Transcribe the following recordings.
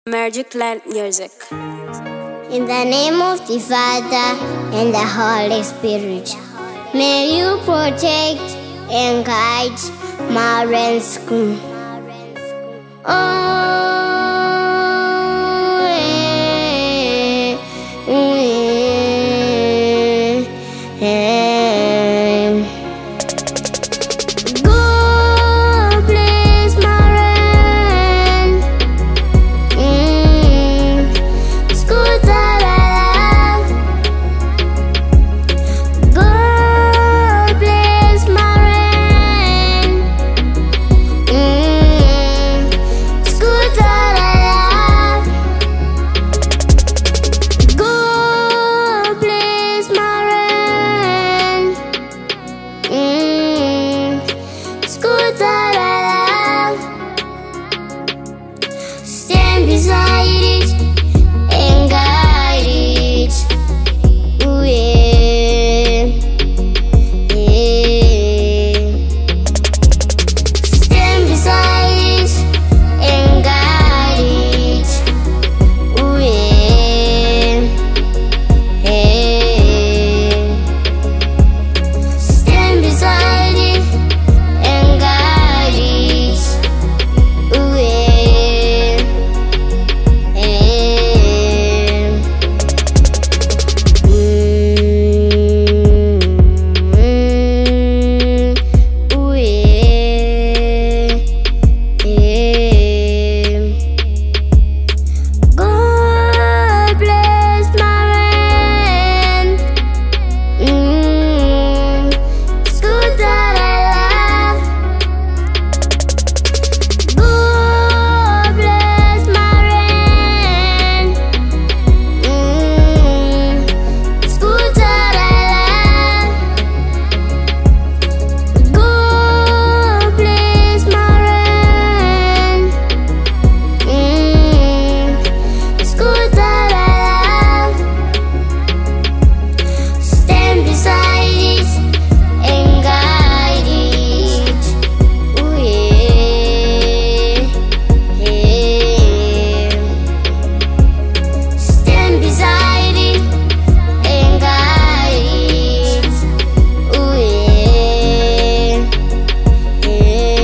Magic Land Music. In the name of the Father and the Holy Spirit, may you protect and guide Marian's school. Stand beside it and guide it. Ooh, yeah. Yeah. Stand beside it and guide it. Ooh, yeah. Yeah. Stand beside it and guide it. Ooh, yeah.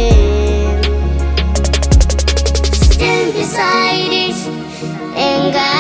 Beside it and God.